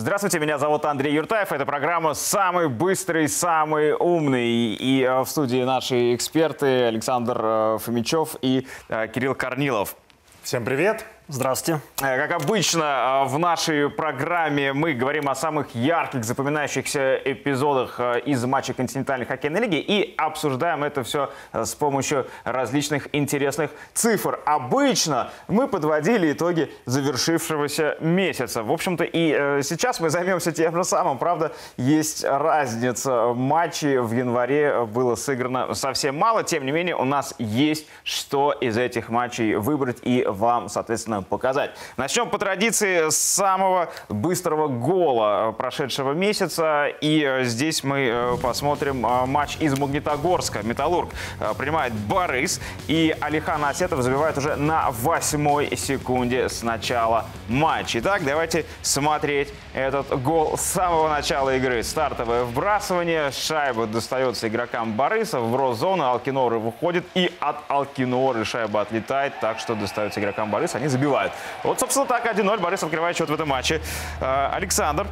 Здравствуйте, меня зовут Андрей Юртаев. Это программа «Самый быстрый, самый умный». И в студии наши эксперты Александр Фомичев и Кирилл Корнилов. Всем привет. Здравствуйте. Как обычно, в нашей программе мы говорим о самых ярких, запоминающихся эпизодах из матча континентальной хоккейной лиги и обсуждаем это все с помощью различных интересных цифр. Обычно мы подводили итоги завершившегося месяца. В общем-то, и сейчас мы займемся тем же самым. Правда, есть разница. Матчей в январе было сыграно совсем мало. Тем не менее, у нас есть что из этих матчей выбрать и вам, соответственно, показать. Начнем по традиции с самого быстрого гола прошедшего месяца. И здесь мы посмотрим матч из Магнитогорска. Металлург принимает Борис. И Алихан Асетов забивает уже на 8-й секунде с начала матча. Итак, давайте смотреть этот гол с самого начала игры. Стартовое вбрасывание. Шайба достается игрокам Бориса. Вброс зоны. Алкиноры выходит. И от Алкиноры шайба отлетает. Так что достается игрокам Бориса. Они забивают. Вот, собственно, так, 1-0. Борис открывает счет в этом матче. Александр,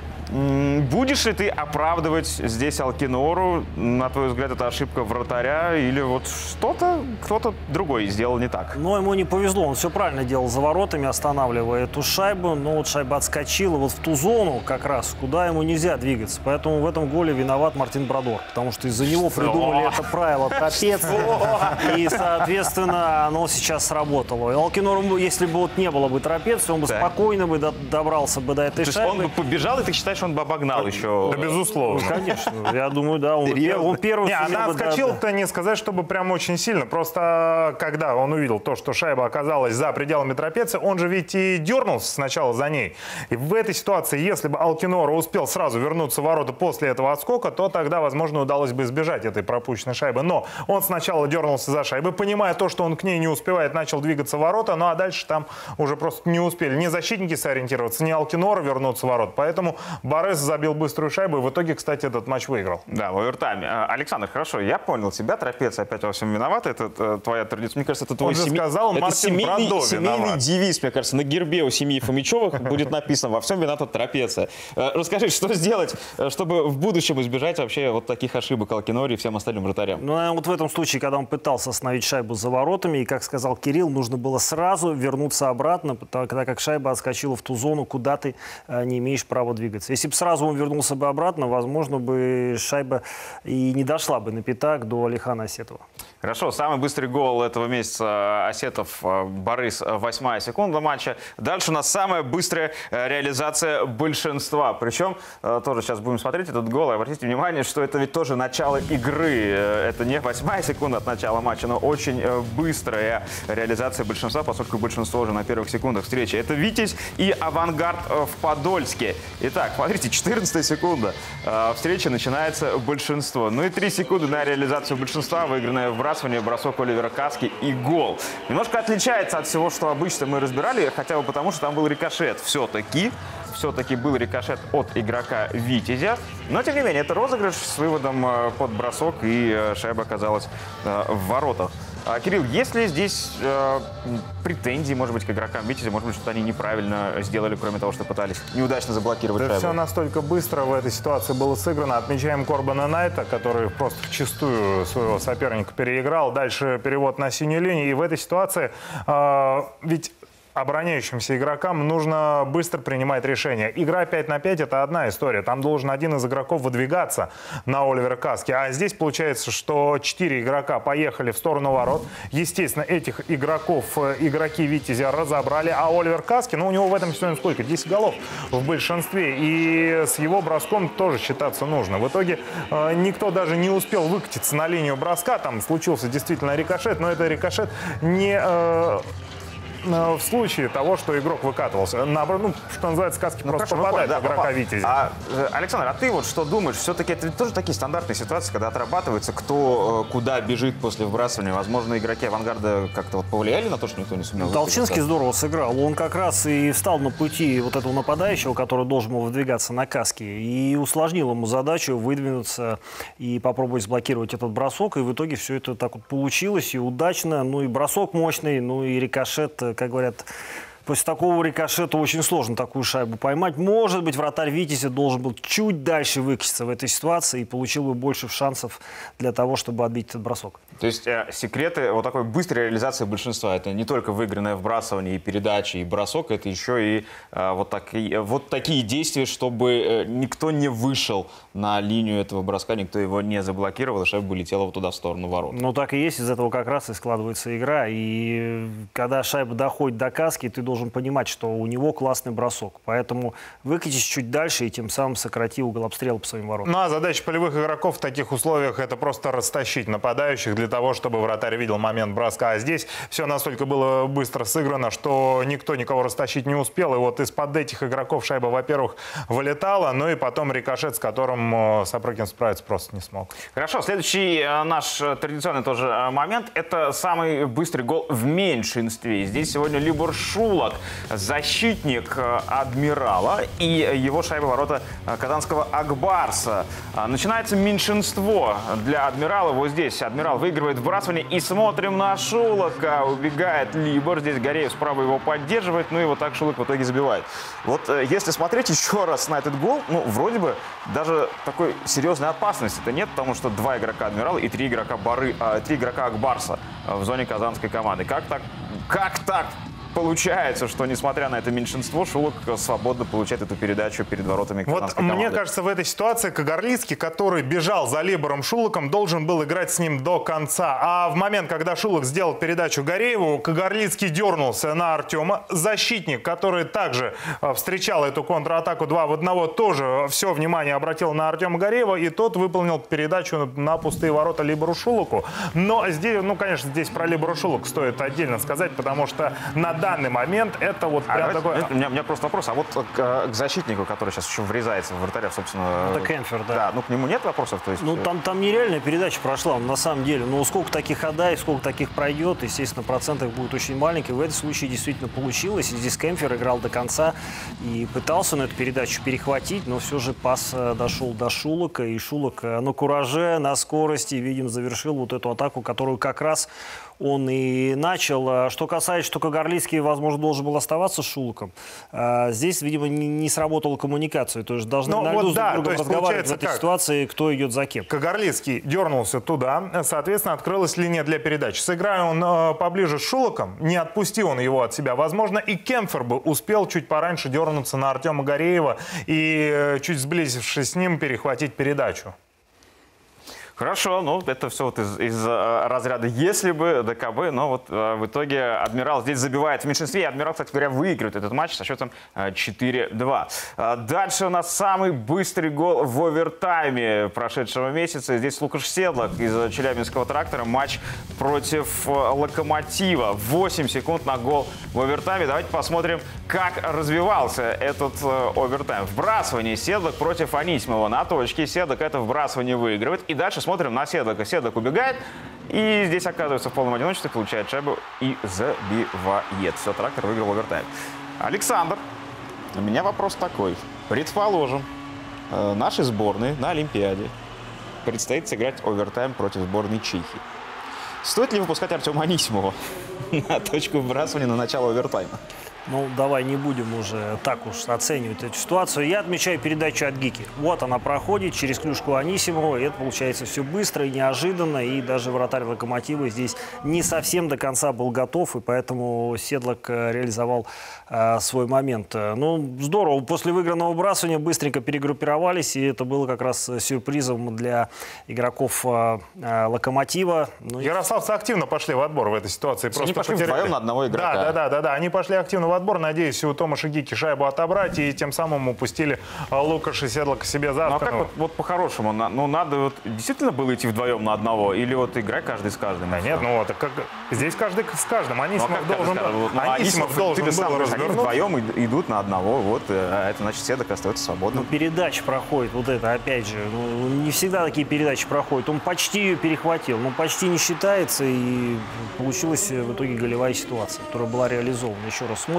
будешь ли ты оправдывать здесь Алкинору? На твой взгляд, это ошибка вратаря? Или вот кто-то другой сделал не так? Но ему не повезло. Он все правильно делал за воротами, останавливая эту шайбу. Но вот шайба отскочила вот в ту зону как раз, куда ему нельзя двигаться. Поэтому в этом голе виноват Мартин Брадор. Потому что из-за него придумали это правило трапец. И, соответственно, оно сейчас сработало. И Алкинору, если бы вот не было бы трапеции, он бы спокойно бы добрался бы до этой шайбы. Он бы побежал, и ты считаешь, он бы обогнал еще? Да, безусловно. Ну, конечно. Я думаю, да. Он первый. Не, она отскочила-то не сказать, чтобы прям очень сильно. Просто когда он увидел то, что шайба оказалась за пределами трапеции, он же ведь и дернулся сначала за ней. И в этой ситуации, если бы Алкинора успел сразу вернуться в ворота после этого отскока, то тогда, возможно, удалось бы избежать этой пропущенной шайбы. Но он сначала дернулся за шайбой, понимая то, что он к ней не успевает, начал двигаться в ворота, ну а дальше там уже просто не успели ни защитники сориентироваться, ни Алкинора вернуться в ворота. Поэтому Борис забил быструю шайбу и в итоге, кстати, этот матч выиграл. Да, в овертайме. Александр, хорошо, я понял тебя. Трапеция опять во всем виновата. Это твоя традиция. Мне кажется, это твой семейный девиз, мне кажется. На гербе у семьи Фомичевых будет написано: во всем виновата трапеция. Расскажи, что сделать, чтобы в будущем избежать вообще вот таких ошибок Алкинори и всем остальным вратарям? Ну, вот в этом случае, когда он пытался остановить шайбу за воротами, и, как сказал Кирилл, нужно было сразу вернуться обратно, тогда как шайба отскочила в ту зону, куда ты не имеешь права двигаться. Если бы сразу он вернулся бы обратно, возможно, бы шайба и не дошла бы на пятак до Алихана Асетова. Хорошо, самый быстрый гол этого месяца Асетов, Борис, 8-я секунда матча. Дальше у нас самая быстрая реализация большинства. Причем, тоже сейчас будем смотреть этот гол, и обратите внимание, что это ведь тоже начало игры. Это не 8-я секунда от начала матча, но очень быстрая реализация большинства, поскольку большинство уже на первых секундах встречи. Это Витязь и Авангард в Подольске. Итак, смотрите, 14-я секунда. Встреча начинается большинство. Ну и 3 секунды на реализацию большинства, выигранная вбрасывание, бросок Оливера Каски и гол. Немножко отличается от всего, что обычно мы разбирали, хотя бы потому, что там был рикошет. Все-таки был рикошет от игрока Витязя. Но, тем не менее, это розыгрыш с выводом под бросок, и шайба оказалась в воротах. Кирилл, есть ли здесь претензии, может быть, к игрокам Витязя? Может быть, что-то они неправильно сделали, кроме того, что пытались неудачно заблокировать шайбу? Все настолько быстро в этой ситуации было сыграно. Отмечаем Корбана Найта, который просто вчистую своего соперника переиграл. Дальше перевод на синюю линию. И в этой ситуации ведь обороняющимся игрокам нужно быстро принимать решения. Игра 5 на 5 – это одна история. Там должен один из игроков выдвигаться на Оливера Каски. А здесь получается, что 4 игрока поехали в сторону ворот. Естественно, этих игроков игроки Витязя разобрали. А Оливер Каски, ну, у него в этом сезоне сколько? 10 голов в большинстве. И с его броском тоже считаться нужно. В итоге никто даже не успел выкатиться на линию броска. Там случился действительно рикошет, но это рикошет не в случае того, что игрок выкатывался. Ну, что называется, Каски просто попадает в игрока Витязя. Александр, а ты вот что думаешь? Все-таки это тоже такие стандартные ситуации, когда отрабатывается, кто куда бежит после вбрасывания. Возможно, игроки Авангарда как-то вот повлияли на то, что никто не сумел. Толчинский здорово сыграл. Он как раз и встал на пути вот этого нападающего, который должен был выдвигаться на Каски, и усложнил ему задачу выдвинуться и попробовать заблокировать этот бросок. И в итоге все это так вот получилось и удачно. Ну и бросок мощный, ну и рикошет, как говорят После такого рикошета очень сложно такую шайбу поймать. Может быть, вратарь Витязя должен был чуть дальше выкатиться в этой ситуации и получил бы больше шансов для того, чтобы отбить этот бросок. То есть секреты вот такой быстрой реализации большинства — это не только выигранное вбрасывание и передачи, и бросок, это еще и вот такие действия, чтобы никто не вышел на линию этого броска, никто его не заблокировал, и шайба улетела вот туда, в сторону ворот. Ну, так и есть, из этого как раз и складывается игра. И когда шайба доходит до каски, ты должен понимать, что у него классный бросок. Поэтому выкатись чуть дальше и тем самым сократи угол обстрела по своим воротам. Ну, а задача полевых игроков в таких условиях — это просто растащить нападающих для того, чтобы вратарь видел момент броска. А здесь все настолько было быстро сыграно, что никто никого растащить не успел. И вот из-под этих игроков шайба, во-первых, вылетала, ну и потом рикошет, с которым Сапрыкин справиться просто не смог. Хорошо, следующий наш традиционный тоже момент – это самый быстрый гол в меньшинстве. Здесь сегодня Либор Шулок, защитник «Адмирала», и его шайба ворота казанского «Акбарса». Начинается меньшинство для «Адмирала». Вот здесь «Адмирал» выигрывает вбрасывание, и смотрим на Шулока. Убегает Либор, здесь Гореев справа его поддерживает, ну и вот так Шулок в итоге забивает. Вот если смотреть еще раз на этот гол, ну, вроде бы даже такой серьезной опасности-то нет, потому что 2 игрока «Адмирала» и 3 игрока «Акбарса» в зоне казанской команды. Как так получается, что, несмотря на это меньшинство, Шулок свободно получает эту передачу перед воротами казанской команды? Мне кажется, в этой ситуации Кагарлицкий, который бежал за Либором Шулоком, должен был играть с ним до конца. А в момент, когда Шулок сделал передачу Горееву, Кагарлицкий дернулся на Артема. Защитник, который также встречал эту контратаку 2 в 1, тоже все внимание обратил на Артема Гореева, и тот выполнил передачу на пустые ворота Либору Шулоку. Но здесь, конечно, здесь про Либора Шулока стоит отдельно сказать, потому что на данный момент это вот прям такой... У меня просто вопрос. А вот к защитнику, который сейчас еще врезается в вратаря, собственно... Это Кемпфер, да. Да, ну к нему нет вопросов? То есть... Ну там нереальная передача прошла, на самом деле. Ну сколько таких отдай, сколько таких пройдет, естественно, процент их будет очень маленький. В этом случае действительно получилось. И здесь Кемпфер играл до конца и пытался на эту передачу перехватить, но все же пас дошел до Шулока. И Шулок на кураже, на скорости, видим, завершил вот эту атаку, которую как раз он и начал. Что касается, что Кагарлицкий, возможно, должен был оставаться с Шулоком, здесь, видимо, не сработала коммуникация. То есть должны друг с другом разговаривать в этой ситуации, кто идет за кем. Кагарлицкий дернулся туда, соответственно, открылась линия для передач. Сыграя он поближе с Шулоком, не отпустил он его от себя, возможно, и Кемпфер бы успел чуть пораньше дернуться на Артема Гореева и, чуть сблизившись с ним, перехватить передачу. Хорошо, ну это все вот из разряда «если бы», ДКБ, но вот в итоге «Адмирал» здесь забивает в меньшинстве, и «Адмирал», кстати говоря, выигрывает этот матч со счетом 4-2. Дальше у нас самый быстрый гол в овертайме прошедшего месяца. Здесь Лукаш Седлак из Челябинского «Трактора». Матч против «Локомотива». 8 секунд на гол в овертайме. Давайте посмотрим, как развивался этот овертайм. Вбрасывание Седлак против Анисимова на точке. Седлак это вбрасывание выигрывает. И дальше смотрим на Седлака. Седлак убегает. И здесь оказывается в полном одиночестве, получает шайбу и забивает. Все, «Трактор» выиграл овертайм. Александр, у меня вопрос такой. Предположим, нашей сборной на Олимпиаде предстоит сыграть овертайм против сборной Чехии. Стоит ли выпускать Артема Анисимова на точку вбрасывания на начало овертайма? Ну, давай не будем уже так уж оценивать эту ситуацию. Я отмечаю передачу от Гики. Вот она проходит через клюшку Анисимова. И это получается все быстро и неожиданно. И даже вратарь «Локомотива» здесь не совсем до конца был готов. И поэтому Седлак реализовал свой момент. Ну, здорово. После выигранного вбрасывания быстренько перегруппировались. И это было как раз сюрпризом для игроков «Локомотива». Ну, ярославцы активно пошли в отбор в этой ситуации. Они пошли вдвоем на одного игрока. Да. Они пошли активно в отбор. Надеюсь, у Томаша Гики шайбу отобрать. И тем самым упустили Лукаша Седлака себе за спину. Ну, а как вот по-хорошему? Ну, надо вот действительно было идти вдвоем на одного? Или вот играть каждый с каждым? Да нет, ну вот как, здесь каждый с каждым. Анисимов должен был развернуться. Они вдвоем идут на одного. Вот, а это значит, Седлак остается свободным. Ну, передача проходит. Вот это, опять же, ну, не всегда такие передачи проходят. Он почти ее перехватил. Но почти не считается. И получилась в итоге голевая ситуация, которая была реализована. Еще раз смотрим.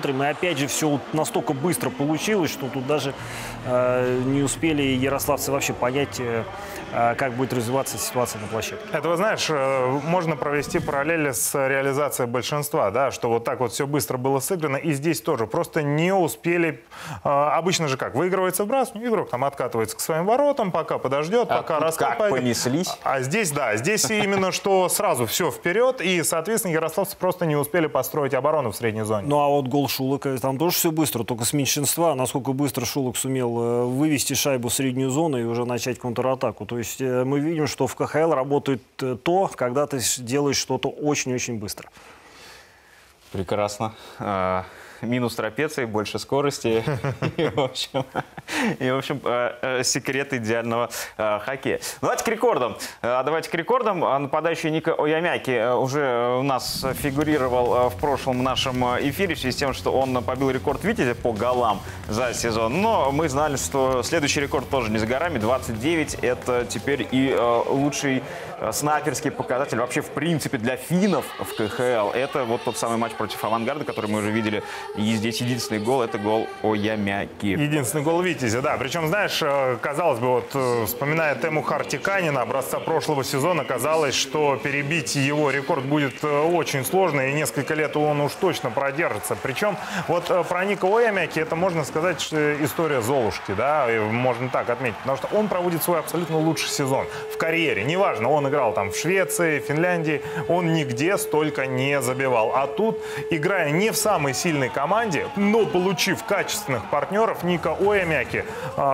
посмотрим. И опять же, все настолько быстро получилось, что тут даже не успели ярославцы вообще понять, как будет развиваться ситуация на площадке. Это, вы знаешь, можно провести параллели с реализацией большинства, да, что вот так вот все быстро было сыграно, и здесь тоже просто не успели. Обычно же как, выигрывается вбрасывание, игрок там откатывается к своим воротам, пока подождет, пока раскат пойдет. Понеслись. А здесь, да, здесь именно что сразу все вперед, и, соответственно, ярославцы просто не успели построить оборону в средней зоне. Ну а вот гол Шулока, там тоже все быстро, только с меньшинства. Насколько быстро Шулок сумел вывести шайбу в среднюю зону и уже начать контратаку. То есть мы видим, что в КХЛ работает то, когда ты делаешь что-то очень-очень быстро. Прекрасно. Минус трапеции, больше скорости. И, в общем, секрет идеального хоккея. Давайте к рекордам. Нападающий Ника Оямяки уже у нас фигурировал в прошлом нашем эфире в связи с тем, что он побил рекорд Витязя по голам за сезон. Но мы знали, что следующий рекорд тоже не за горами. 29. Это теперь и лучший снайперский показатель вообще в принципе для финнов в КХЛ. Это вот тот самый матч против Авангарда, который мы уже видели. И здесь единственный гол – это гол Оямяки. Единственный гол Витязя, да. Причем, знаешь, казалось бы, вот вспоминая Тему Хартиканина, образца прошлого сезона, казалось, что перебить его рекорд будет очень сложно, и несколько лет он уж точно продержится. Причем вот про Ника Оямяки это, можно сказать, история Золушки, да, и можно так отметить, потому что он проводит свой абсолютно лучший сезон в карьере. Неважно, он играл там в Швеции, Финляндии, он нигде столько не забивал. А тут, играя не в самой сильной команде, но получив качественных партнеров, Ника Оямяки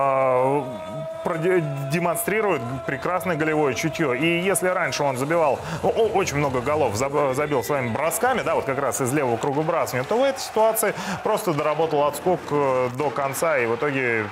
демонстрирует прекрасное голевое чутье. И если раньше он забивал, очень много голов забил своими бросками, да, вот как раз из левого круга выбрасывания, то в этой ситуации просто доработал отскок до конца и в итоге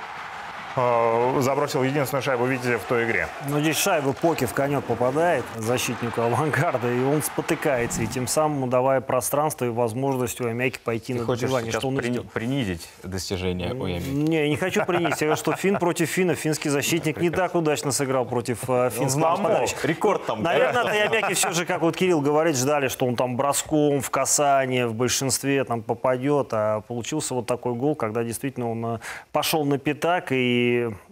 забросил единственную шайбу Витязя в той игре. Но здесь шайба Поки в конек попадает защитнику Авангарда, и он спотыкается, и тем самым давая пространство и возможность Оямяки пойти на добивание. Что он принизить достижения Оямяки? Не, я не хочу принизить. Я говорю, что фин против финна, финский защитник не так удачно сыграл против финского нападающего. Рекорд там. Наверное, от Оямяки все же, как вот Кирилл говорит, ждали, что он там броском в касание в большинстве там попадет, а получился вот такой гол, когда действительно он пошел на пятак, и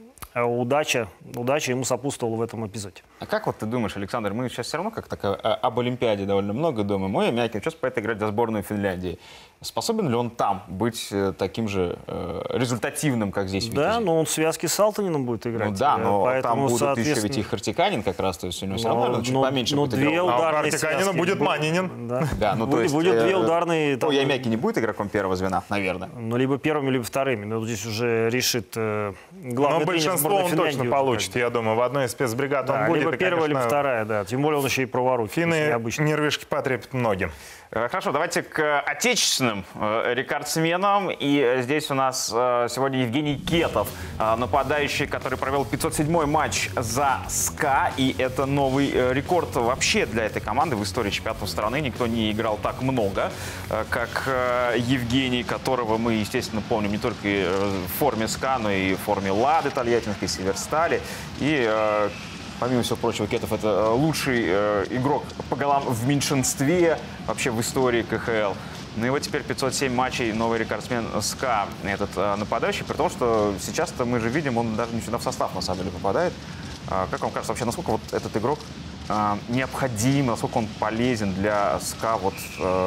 удача ему сопутствовала в этом эпизоде. А как вот ты думаешь, Александр, мы сейчас все равно как-то об Олимпиаде довольно много думаем. Оямяки сейчас поэт играть за сборную Финляндии. Способен ли он там быть таким же результативным, как здесь? Да, но он в связке с Алтанином будет играть. Ну да, но поэтому, там будут еще ведь и Хартиканин как раз, то есть у него все равно чуть поменьше будет играть. А у Хартиканина будет Манинин. Да, ну то есть будет две ударные. Оямяки не будет игроком первого звена, наверное. Ну, либо первыми, либо вторыми. Но здесь уже решит главный тренер большинство сборной он Финляндии. Точно получит, я думаю. В одной из спецбригад он будет. Либо первая, либо вторая, да. Тем более он еще и праворук. Финны нервишки потрепят многим. Хорошо, давайте к отечественным рекордсменам. И здесь у нас сегодня Евгений Кетов, нападающий, который провел 507-й матч за СКА. И это новый рекорд вообще для этой команды в истории чемпионатов страны. Никто не играл так много, как Евгений, которого мы, естественно, помним не только в форме СКА, но и в форме Лады Тольяттинской, Северстали. И помимо всего прочего, Кетов — это лучший игрок по голам в меньшинстве вообще в истории КХЛ. Ну и вот теперь 507 матчей, новый рекордсмен СКА, этот нападающий, при том, что сейчас-то мы же видим, он даже не всегда в состав на самом деле попадает. Как вам кажется вообще, насколько вот этот игрок необходим, насколько он полезен для СКА вот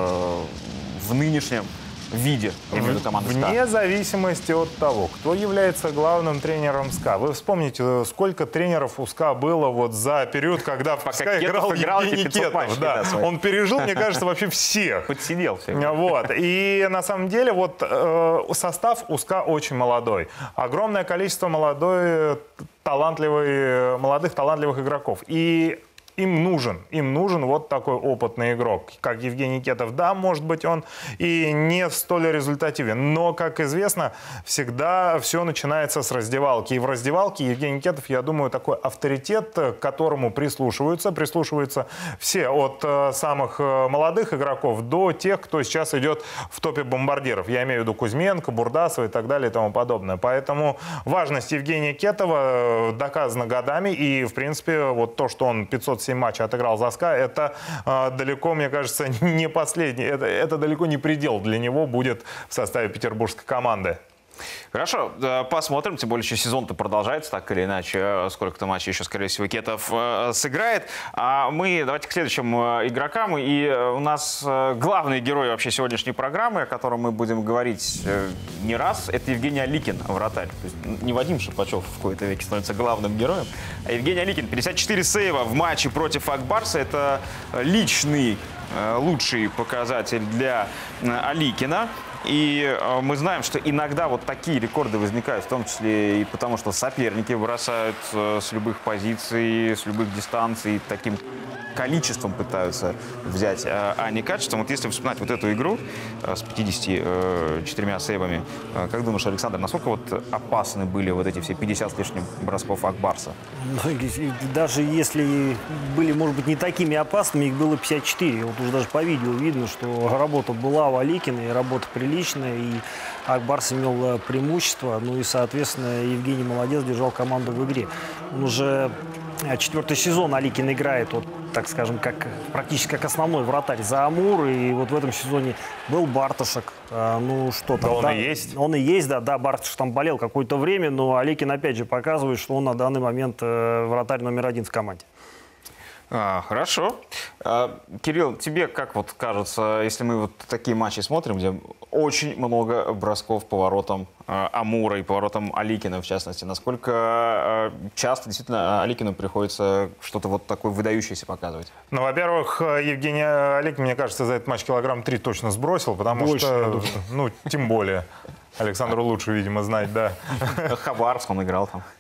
в нынешнем виде команды СКА? Вне зависимости от того, кто является главным тренером СКА. Вы вспомните, сколько тренеров у СКА было вот за период, когда в СКА играл Евгений Кетов. Да. Он пережил, мне кажется, вообще всех. Подсидел всех. Вот. И на самом деле вот состав у СКА очень молодой. Огромное количество молодых талантливых игроков. И им нужен вот такой опытный игрок, как Евгений Кетов. Да, может быть, он и не столь результативен, но, как известно, всегда все начинается с раздевалки. И в раздевалке Евгений Кетов, я думаю, такой авторитет, к которому прислушиваются все, от самых молодых игроков до тех, кто сейчас идет в топе бомбардиров. Я имею в виду Кузьменко, Бурдасова и так далее и тому подобное. Поэтому важность Евгения Кетова доказана годами, и, в принципе, вот то, что он 507 27 матчей отыграл за СКА. Это далеко, мне кажется, не последний. Это далеко не предел для него будет в составе петербургской команды. Хорошо, посмотрим, тем более еще сезон-то продолжается, так или иначе, сколько-то матчей еще, скорее всего, Кетов сыграет. А мы давайте к следующим игрокам, и у нас главный герой вообще сегодняшней программы, о котором мы будем говорить не раз, это Евгений Аликин, вратарь. То есть не Вадим Шипачев в какой-то веке становится главным героем, а Евгений Аликин. 54 сейва в матче против Ак Барса, это личный лучший показатель для Аликина. И мы знаем, что иногда вот такие рекорды возникают, в том числе и потому, что соперники бросают с любых позиций, с любых дистанций, таким количеством пытаются взять, а не качеством. Вот если вспоминать вот эту игру с 54 сейвами, как думаешь, Александр, насколько вот опасны были вот эти все 50 с лишним бросков Ак Барса? Даже если были, может быть, не такими опасными, их было 54. Вот уже даже по видео видно, что работа была у Аликина, и работа приличная, и Ак Барс имел преимущество. Ну и, соответственно, Евгений молодец, держал команду в игре. Он уже 4-й сезон Аликин играет, вот, так скажем, практически как основной вратарь за Амур. И вот в этом сезоне был Барташек. Ну что там. Да, он и есть. Он и есть, да. Барташек там болел какое-то время, но Аликин опять же показывает, что он на данный момент вратарь номер 1 в команде. Хорошо. Кирилл, тебе как вот кажется, если мы вот такие матчи смотрим, где очень много бросков по воротам Амура и по воротам Аликина, в частности, насколько часто действительно Аликину приходится что-то вот такое выдающееся показывать? Ну, во-первых, Евгений Аликин, мне кажется, за этот матч килограмм 3 точно сбросил, потому больше, что, ну, тем более. Александру лучше, видимо, знать, да. Хабаровск он играл там.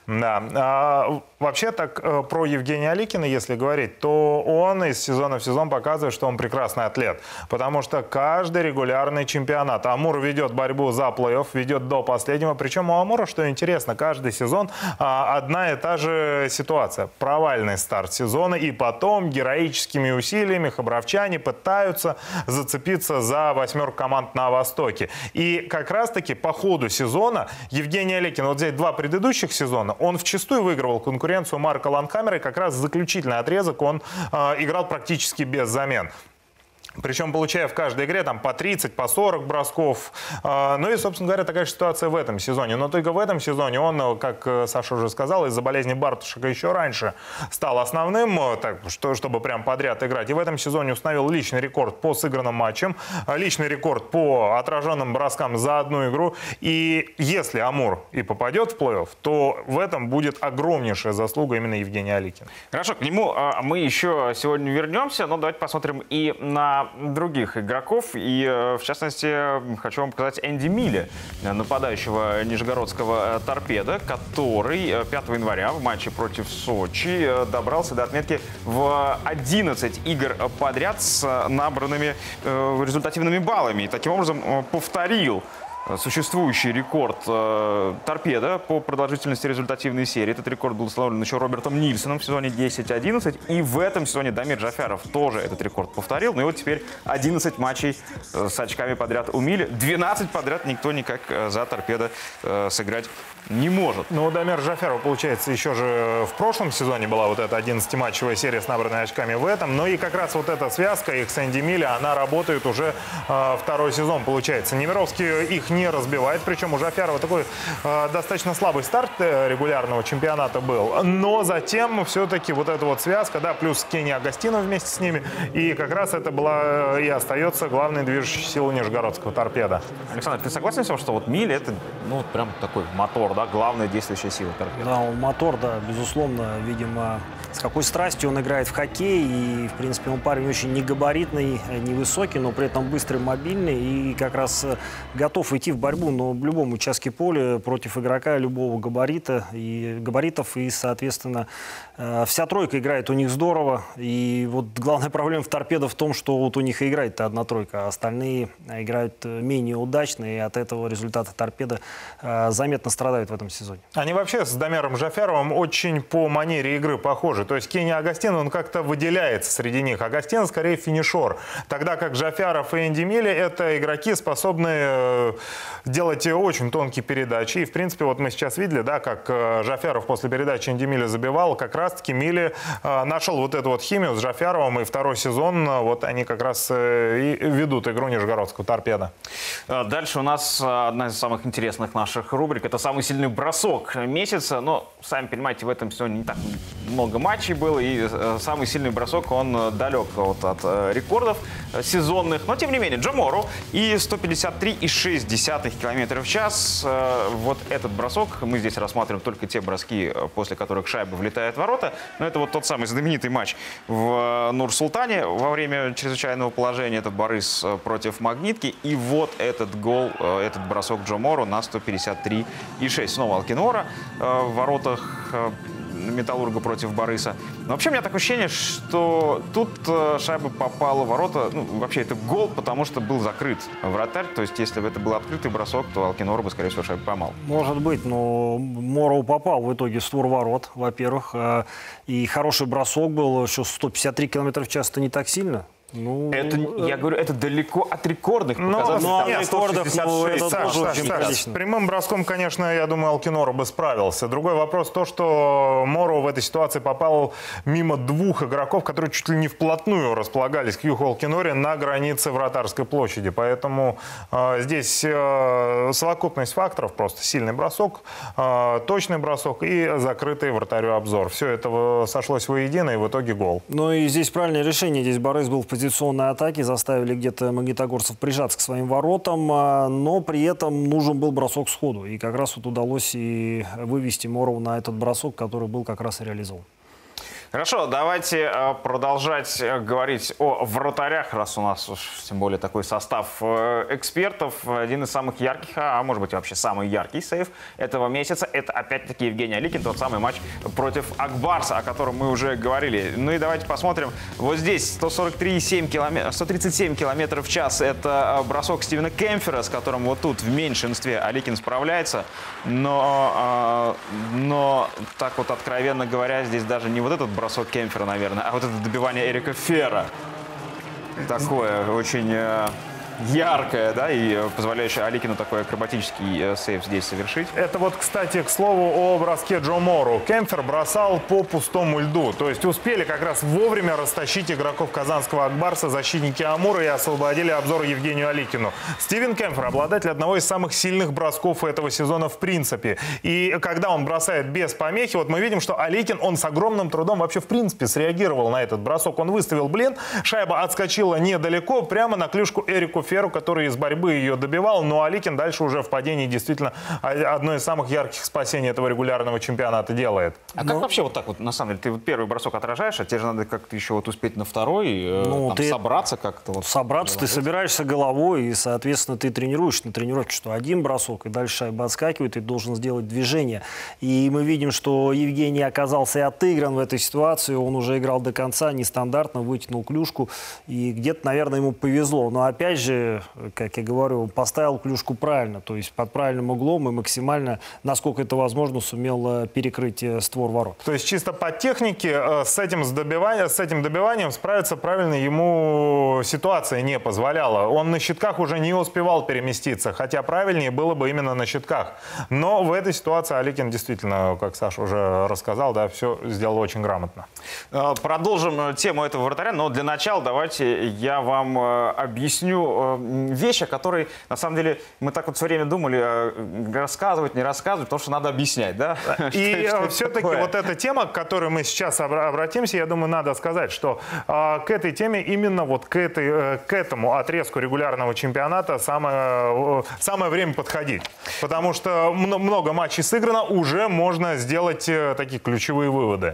Да. Вообще так про Евгения Аликина, если говорить, то он из сезона в сезон показывает, что он прекрасный атлет. Потому что каждый регулярный чемпионат Амур ведет борьбу за плей-офф, ведет до последнего. Причем у Амура, что интересно, каждый сезон одна и та же ситуация. Провальный старт сезона, и потом героическими усилиями хабаровчане пытаются зацепиться за 8 команд на Востоке. И как раз-таки по ходу сезона Евгений Аликин, вот взять 2 предыдущих сезона, он вчастую выигрывал конкуренцию Марка Ланхаммера, и как раз заключительный отрезок он играл практически без замен. Причем получая в каждой игре там по 30, по 40 бросков. Ну и, собственно говоря, такая же ситуация в этом сезоне. Но только в этом сезоне он, как Саша уже сказал, из-за болезни Барташека еще раньше стал основным, так, чтобы прям подряд играть. И в этом сезоне установил личный рекорд по сыгранным матчам, личный рекорд по отраженным броскам за одну игру. И если Амур и попадет в плей-офф, то в этом будет огромнейшая заслуга именно Евгения Аликина. Хорошо, к нему мы еще сегодня вернемся, но давайте посмотрим и на других игроков. И, в частности, хочу вам показать Энди Миля, нападающего нижегородского «Торпедо», который 5 января в матче против Сочи добрался до отметки в 11 игр подряд с набранными результативными баллами. И таким образом повторил существующий рекорд «Торпедо» по продолжительности результативной серии. Этот рекорд был установлен еще Робертом Нильсоном в сезоне 10-11. И в этом сезоне Дамир Джафяров тоже этот рекорд повторил. Ну и вот теперь 11 матчей с очками подряд у Миля. 12 подряд никто никак за «Торпедо» сыграть не может. Ну, у Дамира Джафярова, получается, еще же в прошлом сезоне была вот эта 11-матчевая серия с набранными очками в этом. Ну и как раз вот эта связка их с Энди Миля, она работает уже 2-й сезон, получается. Немировский их не разбивает, причем у Джафярова такой достаточно слабый старт регулярного чемпионата был. Но затем все-таки вот эта вот связка, да, плюс Кенни Агостино вместе с ними. И как раз это была и остается главной движущей силой нижегородского «Торпедо». Александр, ты согласен с тем, что вот Миль это, ну, прям такой мотор, да, главная действующая сила «Торпедо»? Да, он мотор, да, безусловно, видимо, с какой страстью он играет в хоккей. И, в принципе, он парень очень негабаритный, невысокий, но при этом быстрый, мобильный. И как раз готов идти в борьбу, но в любом участке поля против игрока любого габаритов. И, соответственно, вся тройка играет у них здорово. И вот главная проблема в «Торпедо» в том, что вот у них и играет-то одна тройка, а остальные играют менее удачно. И от этого результаты «Торпедо» заметно страдают в этом сезоне. Они вообще с Дамиром Джафяровым очень по манере игры похожи. То есть Кенни Агостино, он как-то выделяется среди них. Агостино скорее финишер. Тогда как Джафяров и Энди Миля — это игроки, способные делать очень тонкие передачи. И, в принципе, вот мы сейчас видели, да, как Джафяров после передачи Энди Милли забивал. Как раз-таки Милли нашел вот эту вот химию с Джафяровым. И второй сезон, вот они как раз и ведут игру нижегородского «Торпедо». Дальше у нас одна из самых интересных наших рубрик. Это самый сильный бросок месяца. Но, сами понимаете, в этом сезоне не так много матчей было. И самый сильный бросок, он далек вот от рекордов сезонных. Но, тем не менее, Джо Морроу и 153,6 км в час. Вот этот бросок, мы здесь рассматриваем только те броски, после которых шайба влетает в ворота. Но это вот тот самый знаменитый матч в Нур-Султане во время чрезвычайного положения. Это Борис против Магнитки. И вот этот гол, этот бросок Джо Морроу на 153,6. Снова Алкинора в воротах Металлурга против Бориса. Но вообще у меня такое ощущение, что тут шайба попала в ворота. Ну, вообще это гол, потому что был закрыт вратарь. То есть если бы это был открытый бросок, то Алкинора бы, скорее всего, шайбу поймал. Может быть, но Морроу попал в итоге в створ ворот, во-первых. И хороший бросок был. Еще 153 км в час — это не так сильно. Ну, это, я говорю, это далеко от рекордных показателей. Но Там от рекордов, это тоже очень Саш, прилично. с прямым броском, конечно, я думаю, Алкинора бы справился. Другой вопрос то, что Морроу в этой ситуации попал мимо двух игроков, которые чуть ли не вплотную располагались к Юху Алкиноре на границе вратарской площади. Поэтому здесь совокупность факторов: просто сильный бросок, точный бросок и закрытый вратарю обзор. Все это сошлось воедино, и в итоге гол. Ну и здесь правильное решение. Здесь Борис был в позиционной атаке, заставили где-то магнитогорцев прижаться к своим воротам, но при этом нужен был бросок сходу. И как раз вот удалось и вывести Морроу на этот бросок, который был как раз и реализован. Хорошо, давайте продолжать говорить о вратарях, раз у нас уж тем более такой состав экспертов. Один из самых ярких, а может быть вообще самый яркий сейв этого месяца, это опять-таки Евгений Аликин, тот самый матч против Акбарса, о котором мы уже говорили. Ну и давайте посмотрим. Вот здесь 137 км в час. Это бросок Стивена Кемфера, с которым вот тут в меньшинстве Аликин справляется. Но так вот, откровенно говоря, здесь даже не вот этот бросок Кемфера, наверное, а вот это добивание Эрика Фера. Такое очень яркое, да, и позволяющее Аликину такой акробатический сейв здесь совершить. Это вот, кстати, к слову о броске Джо Морроу. Кемфер бросал по пустому льду. То есть успели как раз вовремя растащить игроков казанского Акбарса защитники Амура и освободили обзор Евгению Аликину. Стивен Кемфер — обладатель одного из самых сильных бросков этого сезона в принципе. И когда он бросает без помехи, вот мы видим, что Аликин, он с огромным трудом вообще в принципе среагировал на этот бросок. Он выставил блин, шайба отскочила недалеко, прямо на клюшку Эрику Феру, который из борьбы ее добивал. Но Аликин дальше уже в падении действительно одно из самых ярких спасений этого регулярного чемпионата делает. А как вообще вот так вот, на самом деле, ты вот первый бросок отражаешь, а тебе же надо как-то еще вот успеть на второй, там, собраться как-то? Вот, собраться, ты собираешься головой, и, соответственно, ты тренируешь на тренировке, что один бросок, и дальше шайба отскакивает, и ты должен сделать движение. И мы видим, что Евгений оказался и отыгран в этой ситуации, он уже играл до конца, нестандартно, вытянул клюшку, и где-то, наверное, ему повезло. Но опять же, как я говорю, поставил клюшку правильно, то есть под правильным углом и максимально, насколько это возможно, сумел перекрыть створ ворот. То есть чисто по технике с этим добиванием справиться правильно ему ситуация не позволяла. Он на щитках уже не успевал переместиться, хотя правильнее было бы именно на щитках. Но в этой ситуации Аликин действительно, как Саша уже рассказал, да, все сделал очень грамотно. Продолжим тему этого вратаря, но для начала давайте я вам объясню вещь, о которой, на самом деле, мы так вот все время думали, рассказывать, не рассказывать, потому что надо объяснять, да? И все-таки вот эта тема, к которой мы сейчас обратимся, я думаю, надо сказать, что к этой теме, именно вот к этому отрезку регулярного чемпионата самое время подходить. Потому что много матчей сыграно, уже можно сделать такие ключевые выводы.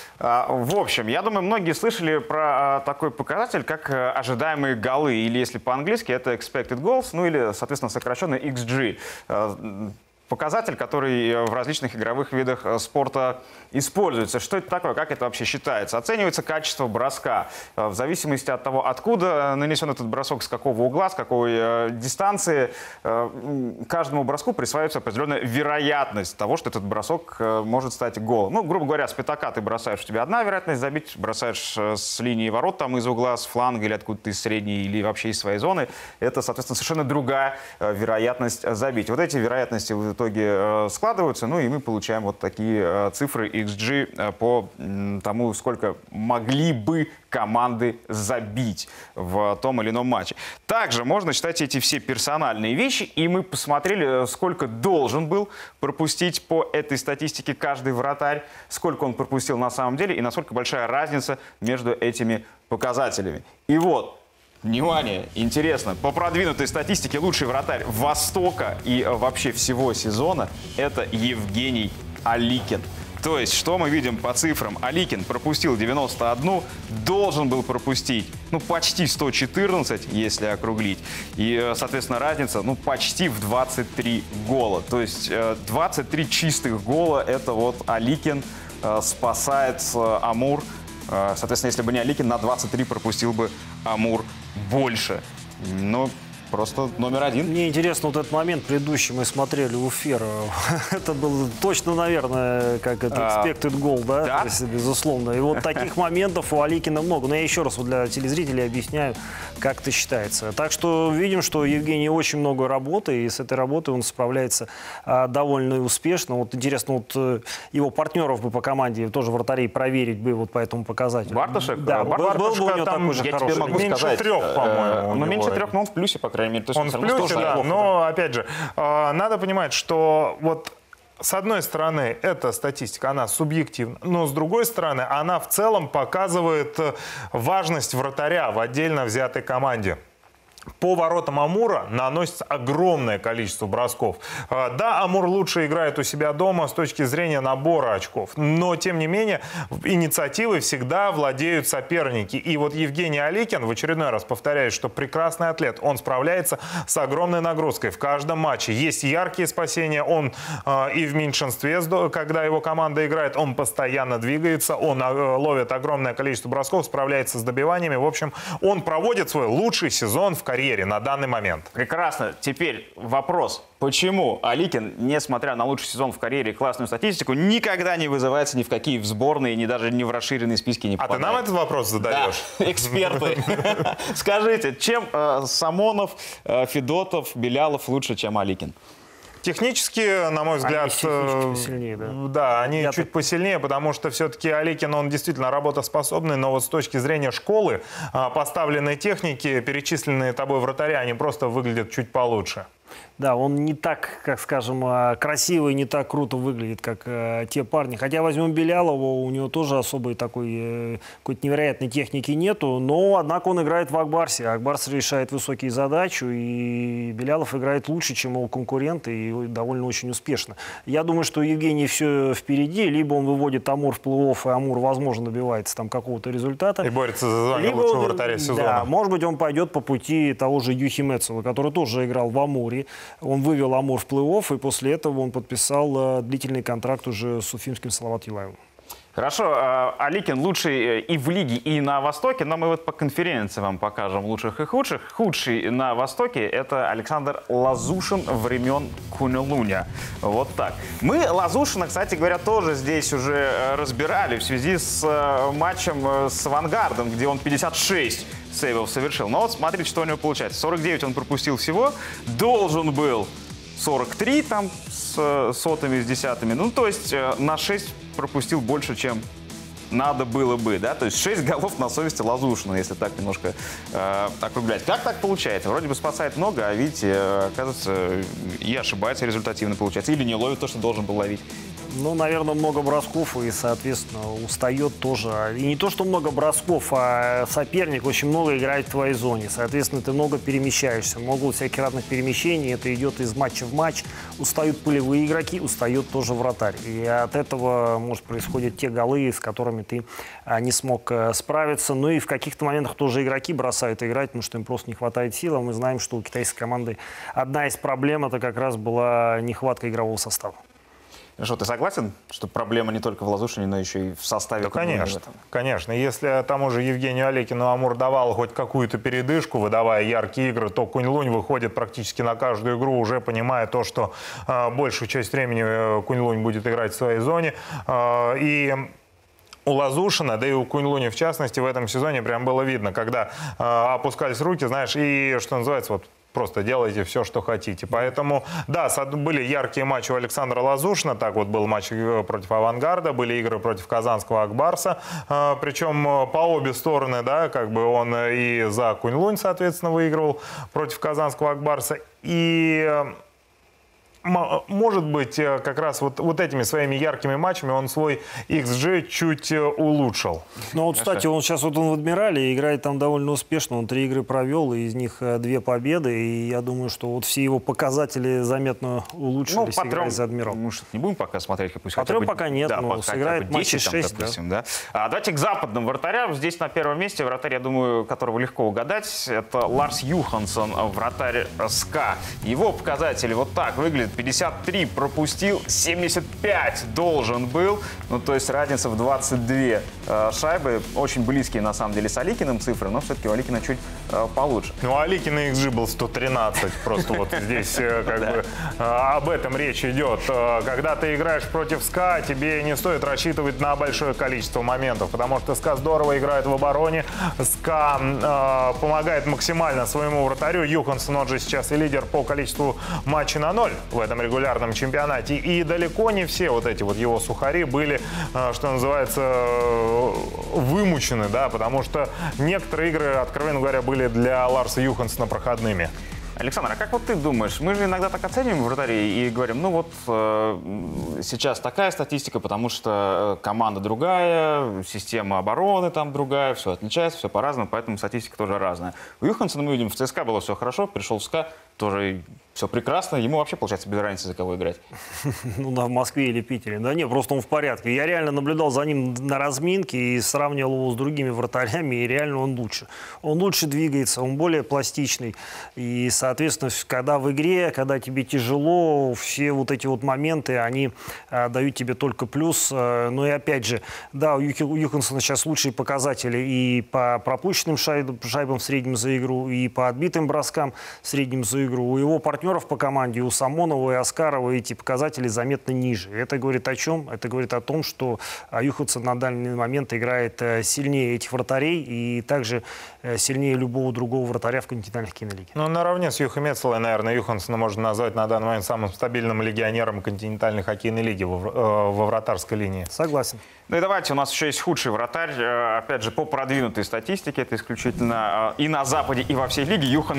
В общем, я думаю, многие слышали про такой показатель, как ожидаемые голы, или если по-английски, это expected goals, ну или, соответственно, сокращенно XG. показатель, который в различных игровых видах спорта используется. Что это такое? Как это вообще считается? Оценивается качество броска. В зависимости от того, откуда нанесен этот бросок, с какого угла, с какой дистанции, каждому броску присваивается определенная вероятность того, что этот бросок может стать голом. Ну, грубо говоря, с пятака ты бросаешь, у тебя одна вероятность забить, бросаешь с линии ворот, там из угла, с фланга или откуда-то из средней, или вообще из своей зоны. Это, соответственно, совершенно другая вероятность забить. Вот эти вероятности в итоге складываются, ну и мы получаем вот такие цифры XG по тому, сколько могли бы команды забить в том или ином матче. Также можно считать эти все персональные вещи, и мы посмотрели, сколько должен был пропустить по этой статистике каждый вратарь, сколько он пропустил на самом деле и насколько большая разница между этими показателями. И вот, внимание, интересно, по продвинутой статистике лучший вратарь Востока и вообще всего сезона – это Евгений Аликин. То есть, что мы видим по цифрам? Аликин пропустил 91, должен был пропустить, ну, почти 114, если округлить. И, соответственно, разница, ну, почти в 23 гола. То есть, 23 чистых гола – это вот Аликин спасает Амур. Соответственно, если бы не Аликин, на 23 пропустил бы Амур больше. Ну, просто номер один. Мне интересно вот этот момент предыдущий, мы смотрели у Фера. Это был точно, наверное, как это expected goal, да? Да. То есть, безусловно. И вот таких моментов у Аликина много. Но я еще раз вот для телезрителей объясняю, как это считается. Так что видим, что у Евгения очень много работы, и с этой работой он справляется довольно успешно. Вот интересно, вот его партнеров бы по команде, тоже вратарей, проверить бы вот по этому показателю. Барташек? Да, был бы у него там, такой же я хороший. тебе могу Меньше сказать, 3, по-моему. ну, меньше 3, но он в плюсе, по крайней мере. То есть Он в всё равно плюсе, тоже да. неплохо, Но, опять же, надо понимать, что вот с одной стороны, эта статистика, она субъективна, но с другой стороны, она в целом показывает важность вратаря в отдельно взятой команде. По воротам Амура наносится огромное количество бросков. Да, Амур лучше играет у себя дома с точки зрения набора очков, но, тем не менее, инициативой всегда владеют соперники. И вот Евгений Аликин, в очередной раз повторяю, что прекрасный атлет, он справляется с огромной нагрузкой в каждом матче. Есть яркие спасения, он и в меньшинстве, когда его команда играет, он постоянно двигается, он ловит огромное количество бросков, справляется с добиваниями. В общем, он проводит свой лучший сезон в карьере на данный момент. Прекрасно. Теперь вопрос. Почему Аликин, несмотря на лучший сезон в карьере и классную статистику, никогда не вызывается ни в какие в сборные, ни даже не в расширенные списки не попадает? А ты нам этот вопрос задаешь? Да, эксперты. Скажите, чем Самонов, Федотов, Белялов лучше, чем Аликин? Технически, на мой взгляд, Они посильнее, да. Да, они чуть посильнее, потому что все-таки Аликин, он действительно работоспособный, но вот с точки зрения школы поставленной техники, перечисленные тобой вратаря, они просто выглядят чуть получше. Да, он не так, как скажем, красиво и не так круто выглядит, как те парни. Хотя возьмем Белялова, у него тоже особой такой какой-то невероятной техники нету, но, однако, он играет в Акбарсе. Акбарс решает высокие задачи, и Белялов играет лучше, чем его конкуренты, и довольно очень успешно. Я думаю, что у Евгения все впереди. Либо он выводит Амур в плей-офф, и Амур, возможно, добивается там какого-то результата. И борется за звание лучшего вратаря сезона. Да, может быть, он пойдет по пути того же Юхи Мецела, который тоже играл в Амуре. Он вывел Амур в плей-офф, и после этого он подписал длительный контракт уже с уфимским Салават Юлаевым. Хорошо, Аликин лучший и в лиге, и на Востоке, но мы вот по конференции вам покажем лучших и худших. Худший на Востоке – это Александр Лазушин времен Кунилуня. Вот так. Мы Лазушина, кстати говоря, тоже здесь уже разбирали в связи с матчем с «Авангардом», где он 56 сейвов совершил. Но вот смотрите, что у него получается. 49 он пропустил всего, должен был 43 там с сотыми, с десятыми. Ну, то есть на 6 пропустил больше, чем надо было бы, да? То есть 6 голов на совести Лазушина, если так немножко округлять. Как так получается? Вроде бы спасает много, а видите, оказывается, и ошибается результативно получается. Или не ловит то, что должен был ловить. Ну, наверное, много бросков и, соответственно, устает тоже. И не то, что много бросков, а соперник очень много играет в твоей зоне. Соответственно, ты много перемещаешься, много всяких разных перемещений. Это идет из матча в матч. Устают пулевые игроки, устает тоже вратарь. И от этого, может, происходят те голы, с которыми ты не смог справиться. Ну и в каких-то моментах тоже игроки бросают играть, потому что им просто не хватает сил. А мы знаем, что у китайской команды одна из проблем это как раз была нехватка игрового состава. Что, ты согласен, что проблема не только в Лазушине, но еще и в составе? Да, конечно, конечно. Если тому же Евгению Алекину Амур давал хоть какую-то передышку, выдавая яркие игры, то Кунь-Лунь выходит практически на каждую игру, уже понимая то, что большую часть времени Кунь-Лунь будет играть в своей зоне. И у Лазушина, да и у Кунь-Луни в частности, в этом сезоне прям было видно, когда опускались руки, знаешь, и, что называется, вот просто делайте все, что хотите. Поэтому, да, были яркие матчи у Александра Лазушина. Так вот был матч против «Авангарда», были игры против казанского «Акбарса». Причем по обе стороны, да, как бы он и за Кунь-Лунь, соответственно, выигрывал против казанского «Акбарса». И может быть, как раз вот этими своими яркими матчами он свой XG чуть улучшил. Ну вот, кстати, он сейчас вот он в «Адмирале» играет там довольно успешно. Он 3 игры провел, и из них 2 победы. И я думаю, что вот все его показатели заметно улучшились, играя за «Адмирал». Мы что-то не будем пока смотреть. Пусть по 3 пока нет, да, но сыграет матчей 6. Допустим, да. Давайте к западным вратарям. Здесь на первом месте вратарь, я думаю, которого легко угадать. Это Ларс Юхансон, вратарь СКА. Его показатели вот так выглядят. 53 пропустил, 75 должен был. Ну, то есть разница в 22 шайбы. Очень близкие, на самом деле, с Аликиным цифры, но все-таки у Аликина чуть получше. Ну, у Аликина XG был 113. Просто вот здесь как бы об этом речь идет. Когда ты играешь против СКА, тебе не стоит рассчитывать на большое количество моментов, потому что СКА здорово играет в обороне. СКА помогает максимально своему вратарю. Юхансон, он же сейчас и лидер по количеству матчей на 0 в этом регулярном чемпионате. И далеко не все вот эти вот его сухари были, что называется, вымучены, да, потому что некоторые игры, откровенно говоря, были для Ларса Юхансона проходными. Александр, а как вот ты думаешь, мы же иногда так оцениваем вратарей и говорим, ну вот сейчас такая статистика, потому что команда другая, система обороны там другая, все отличается, все по-разному, поэтому статистика тоже разная. У Юхансона мы видим, в ЦСКА было все хорошо, пришел в СКА, тоже все прекрасно, ему вообще, получается, без разницы, за кого играть. Ну да, в Москве или Питере. Да нет, просто он в порядке. Я реально наблюдал за ним на разминке и сравнивал его с другими вратарями, и реально он лучше. Он лучше двигается, он более пластичный. И, соответственно, когда в игре, когда тебе тяжело, все вот эти вот моменты, они дают тебе только плюс. Но и опять же, да, у Юхансона сейчас лучшие показатели и по пропущенным шайбам в среднем за игру, и по отбитым броскам в среднем за игру. У его партнеров по команде, у Самонова и Аскарова эти показатели заметно ниже. Это говорит о чем? Это говорит о том, что Юхансон на данный момент играет сильнее этих вратарей и также сильнее любого другого вратаря в континентальной хоккейной лиге. Ну, наравне с Юхой Мецелой, наверное, Юхансона можно назвать на данный момент самым стабильным легионером континентальной хоккейной лиги во вратарской линии. Согласен. Ну и давайте, у нас еще есть худший вратарь, опять же, по продвинутой статистике, это исключительно и на Западе, и во всей лиге, Юхан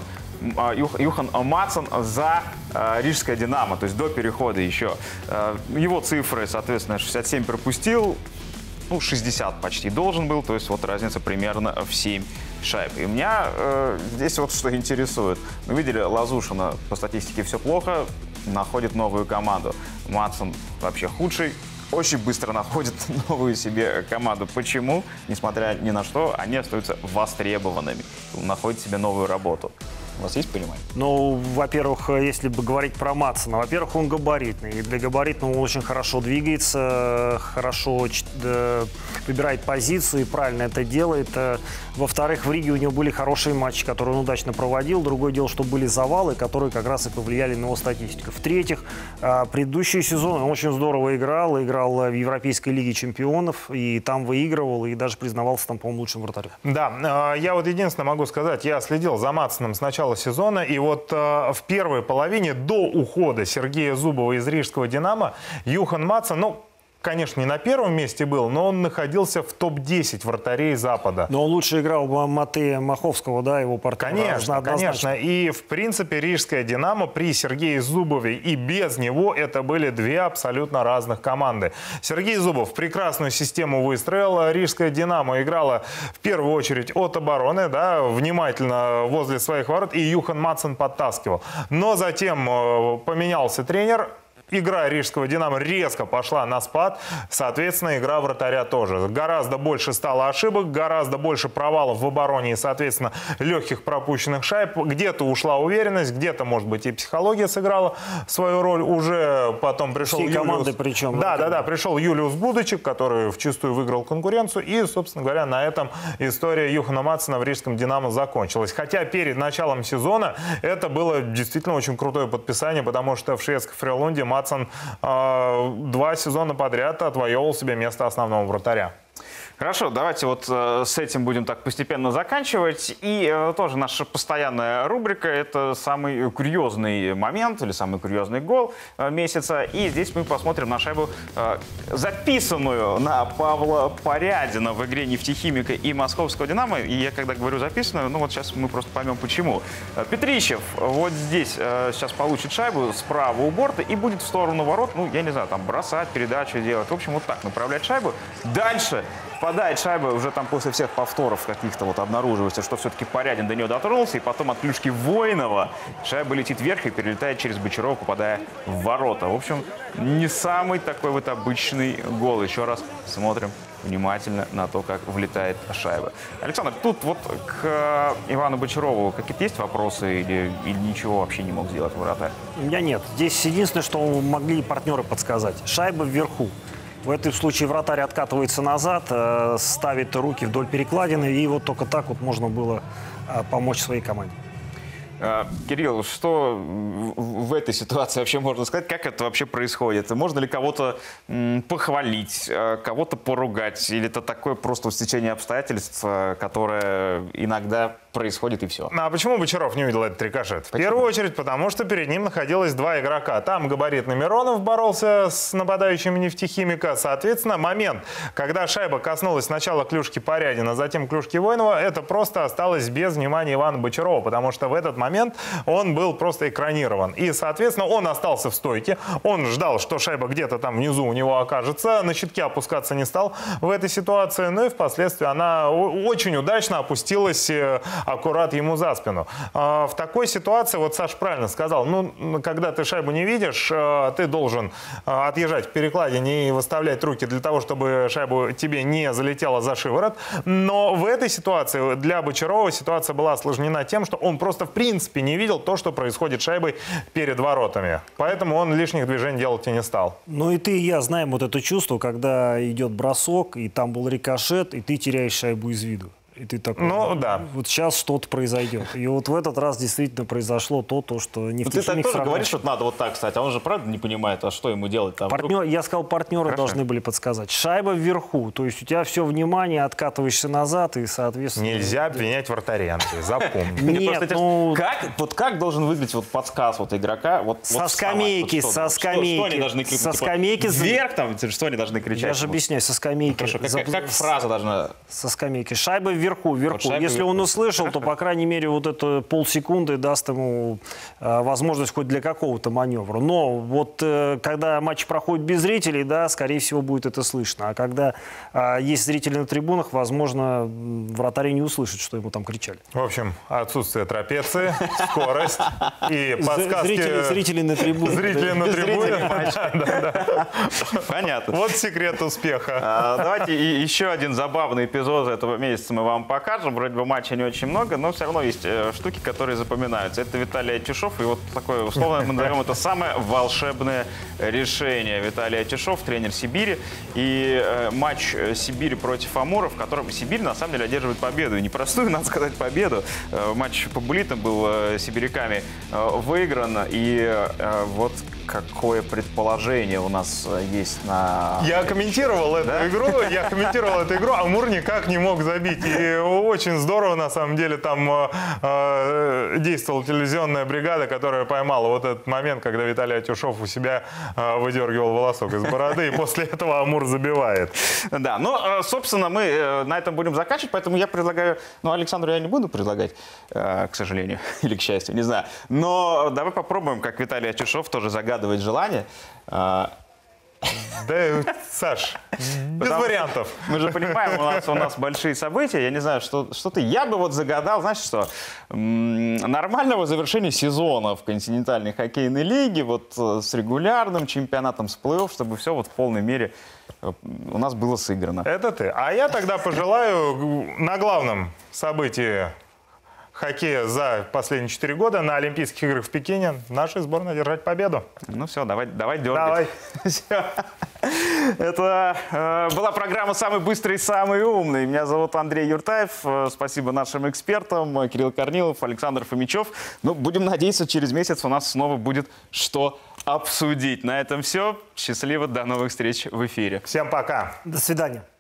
Матсон за Рижское «Динамо», то есть до перехода еще. Его цифры, соответственно, 67 пропустил, ну, 60 почти должен был, то есть вот разница примерно в 7 шайб. И меня здесь вот что интересует. Мы видели, Лазушина по статистике все плохо, находит новую команду. Матсон вообще худший. Очень быстро находит новую себе команду. Почему? Несмотря ни на что, они остаются востребованными. Он находит себе новую работу. У вас есть понимание? Ну, во-первых, если бы говорить про Матсона, во-первых, он габаритный. И для габаритного он очень хорошо двигается, хорошо выбирает позицию и правильно это делает. Во-вторых, в Риге у него были хорошие матчи, которые он удачно проводил. Другое дело, что были завалы, которые как раз и повлияли на его статистику. В-третьих, предыдущий сезон он очень здорово играл в Европейской лиге чемпионов, и там выигрывал, и даже признавался там, по-моему, лучшим вратарем. Да, я вот единственное могу сказать, я следил за Матсоном с начала сезона, и вот в первой половине до ухода Сергея Зубова из Рижского «Динамо» Юхан Матсон, ну, конечно, не на первом месте был, но он находился в топ-10 вратарей Запада. Но он лучше играл Матея Маховского, да, его партнера. Конечно. И, в принципе, рижская «Динамо» при Сергее Зубове и без него это были две абсолютно разных команды. Сергей Зубов прекрасную систему выстроил. Рижская «Динамо» играла в первую очередь от обороны, да, внимательно возле своих ворот, и Юхан Матсен подтаскивал. Но затем поменялся тренер. Игра рижского «Динамо» резко пошла на спад, соответственно, игра вратаря тоже. Гораздо больше стало ошибок, гораздо больше провалов в обороне и, соответственно, легких пропущенных шайб. Где-то ушла уверенность, где-то, может быть, и психология сыграла свою роль. Уже потом пришел команды причем. Да, пришел Юлиус Будочек, который вчистую выиграл конкуренцию. И, собственно говоря, на этом история Юхана Матсена в рижском «Динамо» закончилась. Хотя перед началом сезона это было действительно очень крутое подписание, потому что в шведской Фрелунде Матсен 2 сезона подряд отвоевывал себе место основного вратаря. Хорошо, давайте вот с этим будем так постепенно заканчивать. И тоже наша постоянная рубрика – это самый курьезный момент или самый курьезный гол месяца. И здесь мы посмотрим на шайбу, записанную на Павла Порядина в игре «Нефтехимика» и Московского «Динамо». И я когда говорю записанную, ну вот сейчас мы просто поймем почему. Петрищев вот здесь сейчас получит шайбу справа у борта и будет в сторону ворот, ну я не знаю, там бросать, передачу делать. В общем, вот так направлять шайбу. Дальше впадает шайба уже там после всех повторов каких-то вот обнаруживается, что все-таки Порядин до нее дотронулся, и потом от клюшки Воинова шайба летит вверх и перелетает через Бочарова, попадая в ворота. В общем, не самый такой вот обычный гол. Еще раз смотрим внимательно на то, как влетает шайба. Александр, тут вот к Ивану Бочарову какие-то есть вопросы или ничего вообще не мог сделать вратарь? У меня нет. Здесь единственное, что могли партнеры подсказать. Шайба вверху. В этом случае вратарь откатывается назад, ставит руки вдоль перекладины, и вот только так вот можно было помочь своей команде. Кирилл, что в этой ситуации вообще можно сказать? Как это вообще происходит? Можно ли кого-то похвалить, кого-то поругать? Или это такое просто стечение обстоятельств, которое иногда происходит и все? А почему Бочаров не увидел этот рикошет? В первую очередь, потому что перед ним находилось 2 игрока. Там габаритный Миронов боролся с нападающим «Нефтехимика». Соответственно, момент, когда шайба коснулась сначала клюшки Порядина, затем клюшки Воинова, это просто осталось без внимания Ивана Бочарова, потому что в этот момент он был просто экранирован. И, соответственно, он остался в стойке. Он ждал, что шайба где-то там внизу у него окажется. На щитке опускаться не стал в этой ситуации. Ну и впоследствии она очень удачно опустилась аккурат ему за спину. В такой ситуации, вот Саша правильно сказал, ну, когда ты шайбу не видишь, ты должен отъезжать в перекладине и выставлять руки для того, чтобы шайбу тебе не залетела за шиворот. Но в этой ситуации для Бочарова ситуация была осложнена тем, что он просто в принципе не видел то, что происходит с шайбой перед воротами. Поэтому он лишних движений делать и не стал. Ну и ты и я знаем вот это чувство, когда идет бросок, и там был рикошет, и ты теряешь шайбу из виду. И ты такой, ну, да. Вот сейчас что-то произойдет. И вот в этот раз действительно произошло то, что «Нефтехимик». Ты так тоже говоришь, что надо вот так стать, а он же правда не понимает, а что ему делать там? Я сказал, партнеры должны были подсказать. Шайба вверху, то есть у тебя все внимание, откатываешься назад и, соответственно... Нельзя обвинять вратаря, запомни. Нет, ну... Как должен выглядеть вот подсказ вот игрока? Со скамейки, со скамейки. Что они должны кричать? Со скамейки. Вверх там, что они должны кричать? Я же объясняю, со скамейки. Хорошо, как фраза должна... Со скамейки. Шайба вверху. Вот если он услышал, то, по крайней мере, вот это полсекунды даст ему возможность хоть для какого-то маневра. Но вот когда матч проходит без зрителей, да, скорее всего, будет это слышно. А когда есть зрители на трибунах, возможно, вратарь не услышит, что ему там кричали. В общем, отсутствие трапеции, скорость и подсказки... Зрители на трибунах. Зрители на трибунах. Понятно. Вот секрет успеха. Давайте еще один забавный эпизод этого месяца мы вам покажем. Вроде бы матча не очень много, но все равно есть штуки, которые запоминаются. Это Виталий Атишов, и вот такое, условно, мы назовем это самое волшебное решение. Виталий Атишов, тренер Сибири, и матч Сибири против Амура, в котором Сибирь, на самом деле, одерживает победу. И непростую, надо сказать, победу. Матч по буллитам был сибиряками выигран, и вот какое предположение у нас есть на... Я комментировал эту игру, Амур никак не мог забить. И И очень здорово, на самом деле, там действовала телевизионная бригада, которая поймала вот этот момент, когда Виталий Атюшов у себя выдергивал волосок из бороды, и после этого Амур забивает. Да, ну, собственно, мы на этом будем заканчивать, поэтому я предлагаю, ну, Александру я не буду предлагать, к сожалению, или к счастью, не знаю, но давай попробуем, как Виталий Атюшов тоже загадывает желание. Да, Саш, без вариантов. Мы же понимаем, у нас большие события. Я не знаю, что-то я бы вот загадал, знаешь что, нормального завершения сезона в континентальной хоккейной лиге, вот с регулярным чемпионатом, с плей-офф, чтобы все вот в полной мере у нас было сыграно. Это ты. А я тогда пожелаю на главном событии хоккея за последние 4 года на Олимпийских играх в Пекине нашей сборной держать победу. Ну все, давай дергать. Давай. Все. Это была программа «Самый быстрый и самый умный». Меня зовут Андрей Юртаев. Спасибо нашим экспертам. Кирилл Корнилов, Александр Фомичев. Ну, будем надеяться, через месяц у нас снова будет что обсудить. На этом все. Счастливо. До новых встреч в эфире. Всем пока. До свидания.